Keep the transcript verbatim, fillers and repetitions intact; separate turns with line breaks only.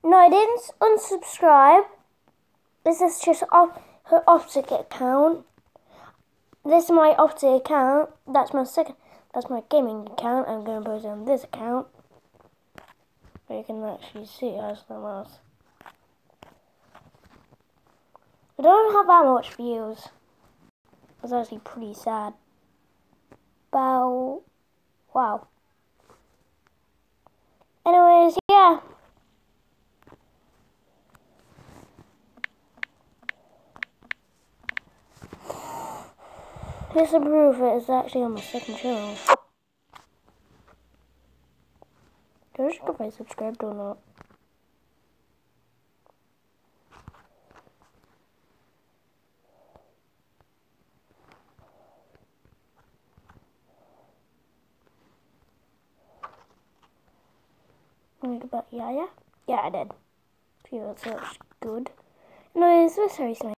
No, I didn't unsubscribe. This is just off her Optic account. This is my Optic account. That's my second. That's my gaming account. I'm gonna post it on this account, where you can actually see it as the mouse. I don't have that much views. It's actually pretty sad. Bow. Wow. Anyways, yeah. Here's the proof it is actually on my second channel. Don't know if I subscribed or not. Think about yeah, yeah, yeah, I did. Feel that's good. No, it's very nice.